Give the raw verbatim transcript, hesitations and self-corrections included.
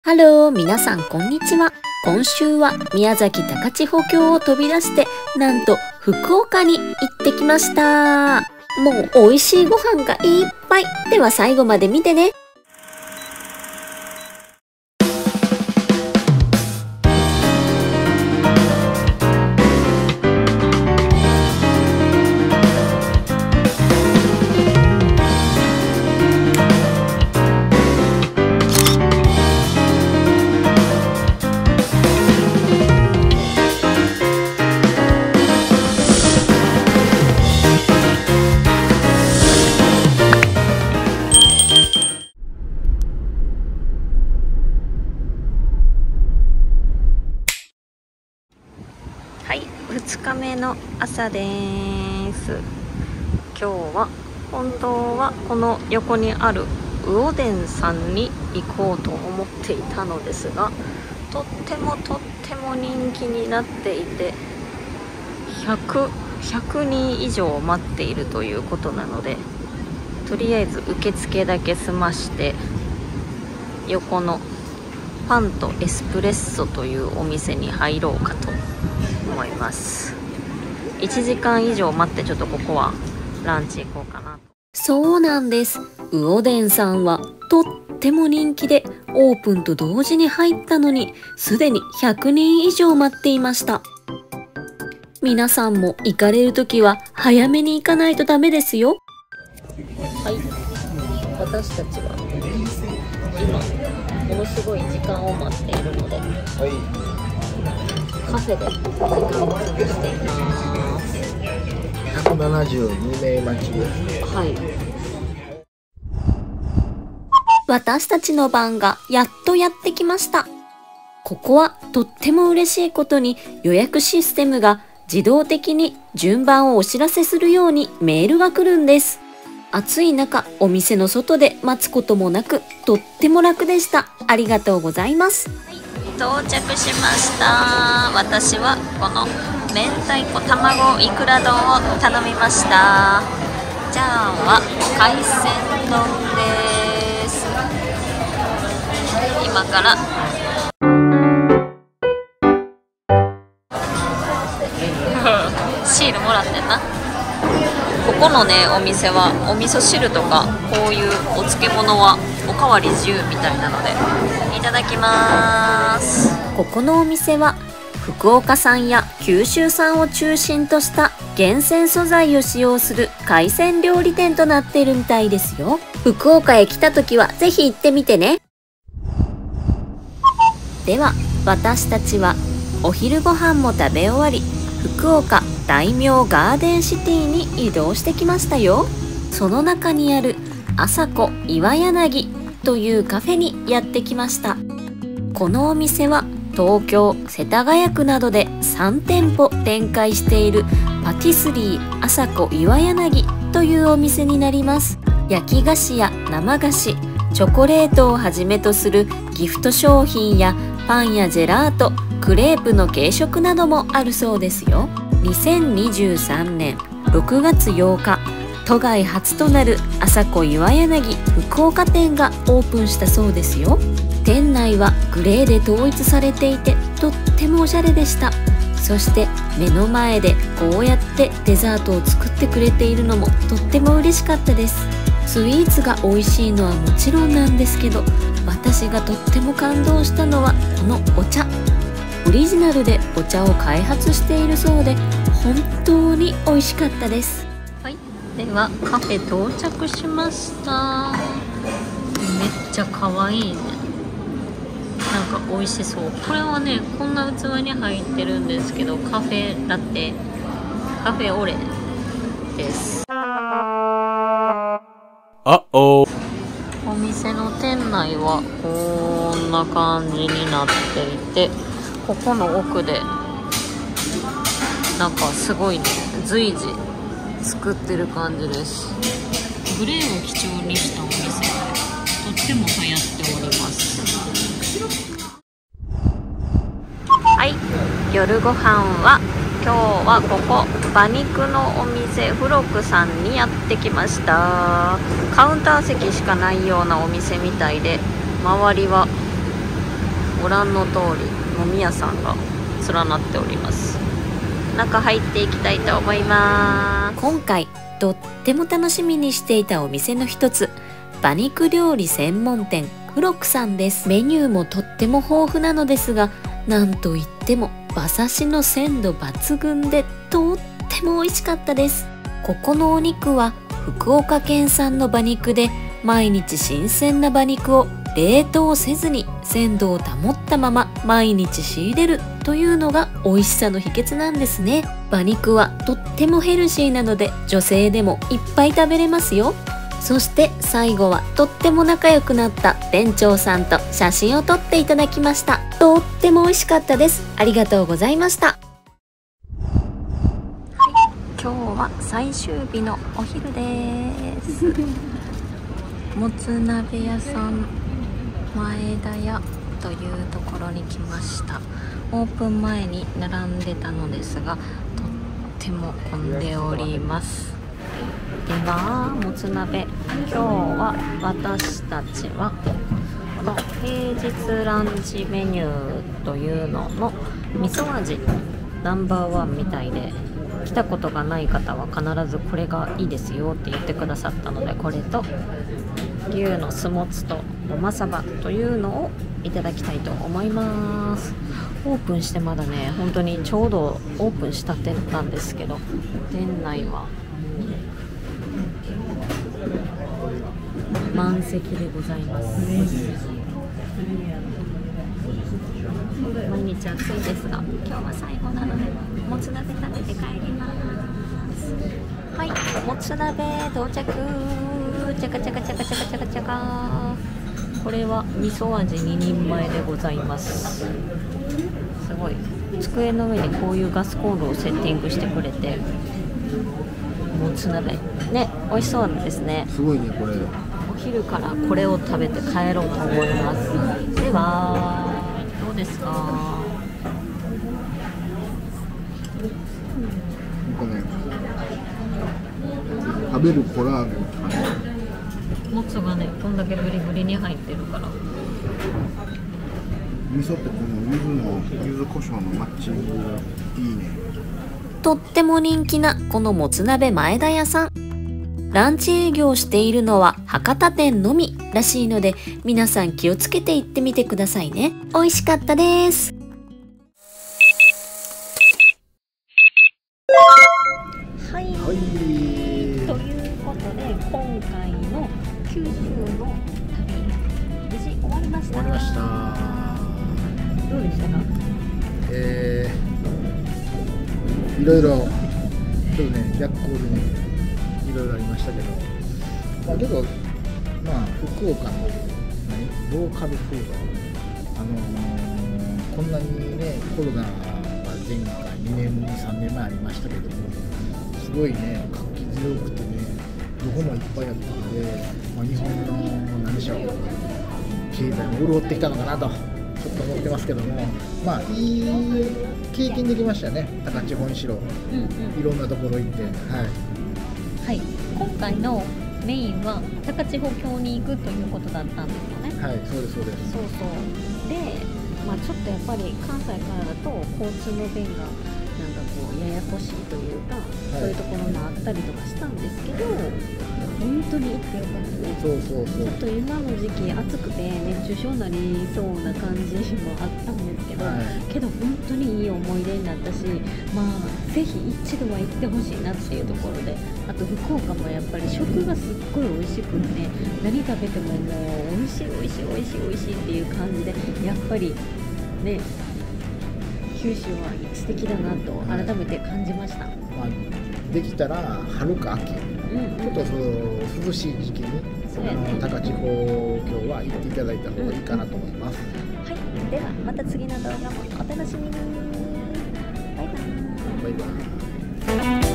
ハロー、皆さんこんにちは。今週は宮崎高千穂峡を飛び出して、なんと福岡に行ってきました。もう美味しいご飯がいっぱい。では最後まで見てね。はい、ふつかめの朝です。今日は本当はこの横にある魚伝さんに行こうと思っていたのですが、とってもとっても人気になっていてひゃく、ひゃくにん以上待っているということなので、とりあえず受付だけ済まして横のパンとエスプレッソというお店に入ろうかと思います。いちじかん以上待って、ちょっとここはランチ行こうかなと。そうなんです。魚伝さんはとっても人気で、オープンと同時に入ったのにすでにひゃくにん以上待っていました。皆さんも行かれるときは早めに行かないとダメですよ。はい、私たちは今ものすごい時間を待っているので、はいカフェで時間を過ごしています。 ひゃくななじゅうにめい待ちです。 はい。私たちの番がやっとやってきました。ここはとっても嬉しいことに、予約システムが自動的に順番をお知らせするようにメールが来るんです。暑い中、お店の外で待つこともなく、とっても楽でした。ありがとうございます。到着しました。私はこの明太子卵いくら丼を頼みました。じゃあは海鮮丼です。今からシールもらってんな。ここのねお店はお味噌汁とかこういうお漬物はおかわり自由みたいなので、いただきます。ここのお店は福岡産や九州産を中心とした厳選素材を使用する海鮮料理店となっているみたいですよ。福岡へ来た時はぜひ行ってみてね。では私たちはお昼ご飯も食べ終わり、福岡大名ガーデンシティに移動してきましたよ。その中にある朝子岩柳というカフェにやってきました。このお店は東京世田谷区などでさんてんぽ展開しているパティスリー朝子岩柳というお店になります。焼き菓子や生菓子、チョコレートをはじめとするギフト商品やパンやジェラート、クレープの軽食などもあるそうですよ。にせんにじゅうさんねんろくがつようか、都外初となる朝子岩柳福岡店がオープンしたそうですよ。店内はグレーで統一されていて、とってもおしゃれでした。そして目の前でこうやってデザートを作ってくれているのもとっても嬉しかったです。スイーツが美味しいのはもちろんなんですけど、私がとっても感動したのはこのお茶。オリジナルでお茶を開発しているそうで、本当に美味しかったです。はい、ではカフェ到着しました。めっちゃ可愛いね。なんか美味しそう。これはね、こんな器に入ってるんですけど、カフェラテ、カフェオレです。 あお。 お店の店内はこんな感じになっていて、ここの奥でなんかすごいね、随時作ってる感じです。グレーを基調にしたお店でとっても流行っております。はい、夜ご飯は今日はここ馬肉のお店フロクさんにやってきました。カウンター席しかないようなお店みたいで、周りはご覧の通り飲み屋さんが連なっております。中入っていきたいと思います。今回とっても楽しみにしていたお店の一つ、馬肉料理専門店フロックさんです。メニューもとっても豊富なのですが、なんといっても馬刺しの鮮度抜群でとっても美味しかったです。ここのお肉は福岡県産の馬肉で、毎日新鮮な馬肉を冷凍せずに鮮度を保ったまま毎日仕入れるというのが美味しさの秘訣なんですね。馬肉はとってもヘルシーなので女性でもいっぱい食べれますよ。そして最後はとっても仲良くなった店長さんと写真を撮っていただきました。とっても美味しかったです。ありがとうございました。はい、今日は最終日のお昼ですもつ鍋屋さん前田屋というところに来ました。オープン前に並んでたのですが、とっても混んでおります。ではもつ鍋、今日は私たちはこの平日ランチメニューというのの味噌味ナンバーワンみたいで、来たことがない方は必ずこれがいいですよって言ってくださったので、これと牛の酢もつとごまさばというのをいただきたいと思います。オープンしてまだね、本当にちょうどオープンしたてなんですけど、店内は満席でございます。毎日暑いですが、今日は最後なのでもつ鍋食べて帰ります。はい、もつ鍋到着。チャカチャカチャカチャカチャカチャカ。これは味噌味ににんまえでございます。すごい、机の上にこういうガスコンロをセッティングしてくれて、もつ鍋ね、美味しそうなんですね。 すごいねこれ。 お昼からこれを食べて帰ろうと思います。ではどうですか？ なんかね、食べるコラーゲンとかね、 もつがね、こんだけブリブリに入ってるから。 味噌ってこの柚子の柚子胡椒のマッチングがいいね。 とっても人気なこのもつ鍋前田屋さん、ランチ営業しているのは博多店のみらしいので、皆さん気をつけて行ってみてくださいね。美味しかったです。はい、 はい、 ということで今回の九州の旅無事終わりました。 終わりました。 どうでしたか？ えー、いろいろちょっとね逆光でねいろいろありましたけど、まあけどまあ福岡の何ローカルフード、あのー、こんなにねコロナが前回にねんさんねんまえありましたけども、すごいね活気強くてね、どこもいっぱいあったので、まあ、日本の何でしょう経済も潤ってきたのかなとちょっと思ってますけども、まあいい経験できましたね。高千穂にしろ、うんうん、いろんなところ行って、はいはい、今回のメインは高千穂峡に行くということだったんですよね。 はい、そうですそうです。 そうそうで、まあ、ちょっとやっぱり関西からだと交通の便がなんかこうややこしいというか、はい、そういうところもあったりとかしたんですけど、本当に行ってよかったね。 そうそうそう。 ちょっと今の時期暑くて熱中症になりそうな感じもあったんですけど、はい、けど本当にいい思い出になったし、まあぜひ一度は行ってほしいなっていうところで、あと福岡もやっぱり食がすっごい美味しくてね、何食べてももう美味しい美味しい美味しい美味しいっていう感じで、やっぱりね九州は素敵だなと改めて感じました。 まあ、できたら春か秋、うんうん、ちょっとその涼しい時期に、ね、あの高千穂峡は行っていただいた方がいいかなと思います。 うんうん、はい、ではまた次の動画もお楽しみに。バイバイ。 バイバイ。